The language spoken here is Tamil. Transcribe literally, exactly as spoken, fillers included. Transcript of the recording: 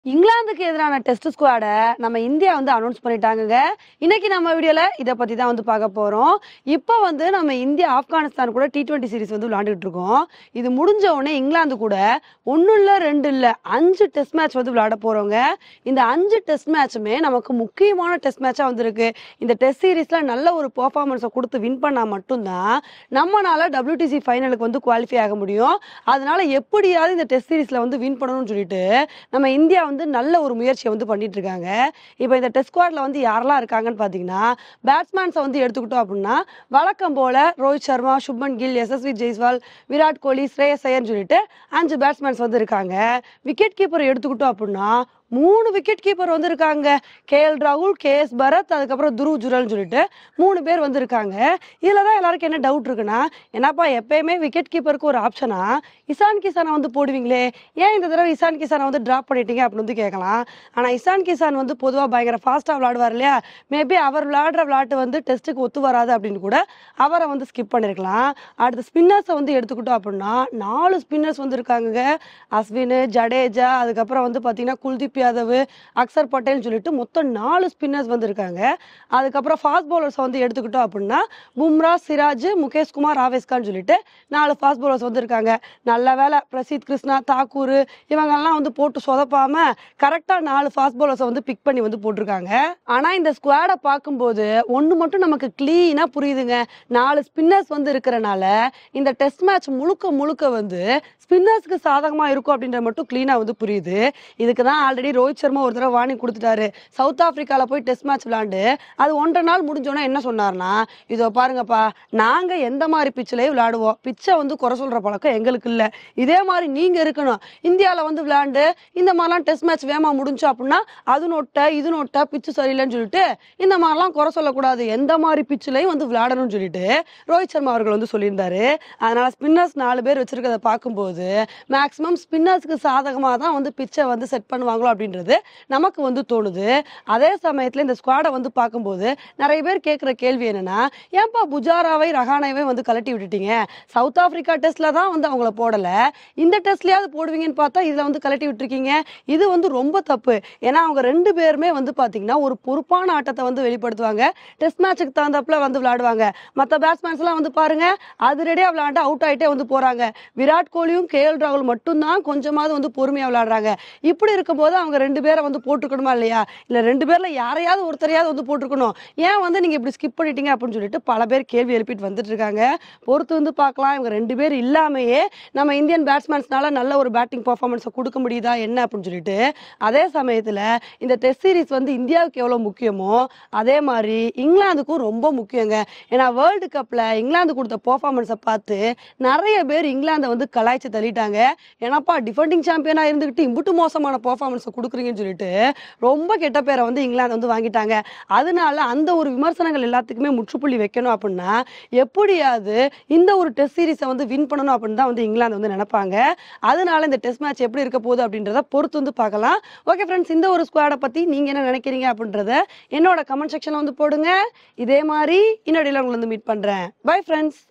இங்கிலாந்துக்கு எதிரான டெஸ்ட் ஸ்குவாட நம்ம இந்தியா வந்து அனௌன்ஸ் பண்ணிட்டாங்க. இன்னைக்கு நம்ம வீடியோல இதை பத்தி தான் வந்து பார்க்க போறோம். இப்போ வந்து நம்ம இந்தியா ஆப்கானிஸ்தான் கூட டி டுவெண்ட்டி சீரிஸ் வந்து விளையாண்டுட்டு இருக்கோம். இது முடிஞ்ச உடனே இங்கிலாந்து கூட ஒன்னு இல்ல ரெண்டு இல்ல அஞ்சு டெஸ்ட் மேட்ச் வந்து விளையாட போறோங்க. இந்த அஞ்சு டெஸ்ட் மேட்சுமே நமக்கு முக்கியமான டெஸ்ட் மேட்சா வந்திருக்கு. இந்த டெஸ்ட் சீரிஸ்ல நல்ல ஒரு பெர்ஃபார்மன்ஸை கொடுத்து வின் பண்ணா மட்டும்தான் நம்மளால டபிள்யூடிசி ஃபைனலுக்கு வந்து குவாலிஃபை ஆக முடியும். அதனால எப்படியாவது இந்த டெஸ்ட் சீரிஸ்ல வந்து வின் பண்ணணும்னு சொல்லிட்டு நம்ம இந்தியா வந்து நல்ல ஒரு முயற்சியை வந்து பண்ணிட்டு இருக்காங்க. இப்போ இந்த டெஸ்ட் ஸ்குவாட்ல வந்து யாரெல்லாம் இருக்காங்கன்னு பாத்தீங்கன்னா, பேட்ஸ்மேன்ஸை வந்து எடுத்துக்கிட்டோம் அப்படின்னா வழக்கம் போல ரோஹித் சர்மா, சுப்மன் கில், எஸ்எஸ்வி ஜெய்ஸ்வால், விராட் கோலி, ஸ்ரேயஸ் ஐயர்னு சொல்லிட்டு அஞ்சு பேட்ஸ்மேன்ஸ் வந்து இருக்காங்க. விக்கெட் கீப்பர் எடுத்துக்கிட்டோம் அப்படின்னா மூணு விக்கெட் கீப்பர் வந்து இருக்காங்க. கே எல் ராகுல், கே எஸ் பரத், அதுக்கப்புறம் துருவ் ஜுரல்னு சொல்லிட்டு மூணு பேர் வந்து இருக்காங்க. இதுல தான் எல்லாருக்கும் என்ன டவுட் இருக்குன்னா, என்னப்பா எப்பயுமே விக்கெட் கீப்பருக்கு ஒரு ஆப்ஷனா இசான் கிசானை வந்து போடுவீங்களே, ஏன் இந்த தடவை இசான் கிசானை வந்து டிராப் பண்ணிட்டீங்க அப்படின்னு வந்து கேட்கலாம். ஆனா இசான் கிசான் வந்து பொதுவாக பயங்கர ஃபாஸ்டா விளையாடுவார் இல்லையா, மேபி அவர் விளையாடுற விளையாட்டு வந்து டெஸ்ட்டுக்கு ஒத்து வராது அப்படின்னு கூட அவரை வந்து ஸ்கிப் பண்ணிருக்கலாம். அடுத்த ஸ்பின்னர்ஸை வந்து எடுத்துக்கிட்டோம் அப்படின்னா நாலு ஸ்பின்னர்ஸ் வந்து இருக்காங்க. அஸ்வின், ஜடேஜா, அதுக்கப்புறம் வந்து பாத்தீங்கன்னா குல்தீப் யாதவ், அக்சர் பட்டேல் சொல்லிட்டு மொத்தம் நாலு ஸ்பின்னர்ஸ் வந்து இருக்காங்க. அதுக்கப்புறம் ஃபாஸ்ட் பவுலர்ஸ் வந்து எடுத்துக்கிட்டோம் அப்படின்னா பும்ரா, சிராஜ், முகேஷ் குமார், ஆவேஸ்கான் சொல்லிட்டு நாலு ஃபாஸ்ட் பவுலர்ஸ் வந்து இருக்காங்க. நல்ல வேலை பிரசித் கிருஷ்ணா, தாக்கூர் இவங்கெல்லாம் வந்து போட்டு சொதப்பாம கரெக்டா நாலு ஃபாஸ்ட் பவுலர்ஸை வந்து பிக் பண்ணி வந்து போட்டிருக்காங்க. ஆனா இந்த ஸ்குவாடை பார்க்கும்போது ஒன்று மட்டும் நமக்கு கிளீனா புரியுதுங்க. நாலு ஸ்பின்னர்ஸ் வந்து இருக்கிறனால இந்த டெஸ்ட் மேட்ச் முழுக்க முழுக்க வந்து ஸ்பின்னர்ஸ்க்கு சாதகமா இருக்கும் அப்படின்ற மட்டும் கிளீனா வந்து புரியுது. இதுக்கு தான் ஆல்ரெடி ரோஹித் சர்மா ஒரு தடவை வார்னிங் கொடுத்துட்டாரு. சவுத் ஆப்பிரிக்கால போய் டெஸ்ட் மேட்ச் விளையாண்டு அது ஒன்றரை நாள் முடிஞ்சோன்னா என்ன சொன்னார்னா, இதோ பாருங்கப்பா நாங்க எந்த மாதிரி பிச்சிலையும் விளையாடுவோம், பிச்சை வந்து குறை சொல்ற பழக்கம் எங்களுக்கு இல்லை, இதே மாதிரி நீங்க இருக்கணும். இந்தியாவில் வந்து விளையாண்டு இந்த மாதிரிலாம் டெஸ்ட் மேட்ச் வேகமா முடிஞ்சு அப்படின்னா அது நோட்ட இது நோட்ட பிச்சு சரியில்லைன்னு சொல்லிட்டு இந்த மாதிரிலாம் குறை சொல்லக்கூடாது, எந்த மாதிரி பிச்சிலையும் வந்து விளையாடணும்னு சொல்லிட்டு ரோஹித் சர்மா அவர்கள் வந்து சொல்லியிருந்தாரு. அதனால ஸ்பின்னர்ஸ் நாலு பேர் வச்சிருக்கிறத பார்க்கும்போது மேக்சிமம் ஸ்பின்னர்ஸ்க்கு சாதகமாக தான் வந்து பிச்சை வந்து செட் பண்ணுவாங்களோ அப்படின்றது நமக்கு வந்து தோணுது. அதே சமயத்துல இந்த ஸ்குவாடை வந்து பார்க்கும்போது நிறைய பேர் கேட்கிற கேள்வி என்னன்னா, ஏன்பா புஜாராவை, ரஹானேவை வந்து கலட்டி விட்டுட்டீங்க, சவுத் ஆப்பிரிக்கா டெஸ்ட்ல தான் வந்து அவங்கள போடல, இந்த டெஸ்ட்லயாவது போடுவீங்கன்னு பார்த்தா இதுல வந்து கலட்டி விட்டுருக்கீங்க. இது வந்து ரொம்ப தப்பு. ஏன்னா அவங்க ரெண்டு பேருமே வந்து பாத்தீங்கன்னா ஒரு பொறுப்பான ஆட்டத்தை வந்து வெளிப்படுத்துவாங்க. டெஸ்ட் மேட்சுக்கு தகுந்தப்பல வந்து விளையாடுவாங்க. மற்ற பேட்ஸ்மேன்ஸ் எல்லாம் வந்து பாருங்க அதிரடியா விளையாண்டு அவுட் ஆயிட்டே வந்து போறாங்க. விராட் கோலியும் கே எல் ராகுல் மட்டும்தான் கொஞ்சமாவது வந்து பொறுமையா விளையாடுறாங்க. இப்படி இருக்கும்போது அவங்க ரெண்டு பேரை வந்து போட்டுக்கணுமா இல்லையா, இல்ல ரெண்டு பேர்ல யாரையாவது ஒருத்தரையாவது வந்து போட்டுக்கணும், ஏன் வந்து நீங்க இப்படி ஸ்கிப் பண்ணிட்டீங்க அப்படின்னு சொல்லிட்டு பல பேர் கேள்வி எழுப்பிட்டு வந்துட்டு இருக்காங்க. பொறுத்து வந்து பார்க்கலாம். இவங்க ரெண்டு பேர் இல்லாமையே நம்ம இந்தியன் பேட்ஸ்மேன்ஸ்னால நல்ல ஒரு பேட்டிங் பர்ஃபார்மன்ஸை கொடுக்க முடியுதா என்ன அப்படின்னு சொல்லிட்டு. அதே சமயத்துல இந்த டெஸ்ட் சீரிஸ் வந்து இந்தியாவுக்கு எவ்வளவு முக்கியமோ அதே மாதிரி இங்கிலாந்துக்கும் ரொம்ப முக்கியங்க. ஏன்னா வேர்ல்டு கப்ல இங்கிலாந்து கொடுத்த பர்ஃபார்மன்ஸை பார்த்து நிறைய பேர் இங்கிலாந்தை வந்து கலாய்ச்சி தள்ளிட்டாங்க. ஏன்னாப்பா டிஃபெண்டிங் சாம்பியனா இருந்துகிட்டு இம்புட்டு மோசமான பர்ஃபார்மன்ஸை கொடுக்குறீங்கன்னு சொல்லிட்டு ரொம்ப கெட்ட பேரை வந்து இங்கிலாந்து வந்து வாங்கிட்டாங்க. அதனால அந்த ஒரு விமர்சனங்கள் எல்லாத்துக்குமே முற்றுப்புள்ளி வைக்கணும் அப்படின்னா எப்படியாவது இந்த ஒரு டெஸ்ட் சீரிஸை வந்து வின் பண்ணணும் அப்படின்னு தான் வந்து இங்கிலாந்து வந்து நினைப்பாங்க. அதனால இந்த டெஸ்ட் மேட்ச் எப்படி இருக்க போகுது அப்படின்றத பொறுத்து வந்து பார்க்கலாம். ஓகே ஃப்ரெண்ட்ஸ், இந்த ஒரு ஸ்குவாடை பத்தி நீங்க என்ன நினைக்கிறீங்க அப்படின்றத என்னோட கமெண்ட் செக்ஷன்ல வந்து போடுங்க. இதே மாதிரி இன்னொடையில உங்களை வந்து மீட் பண்றேன். Bye friends.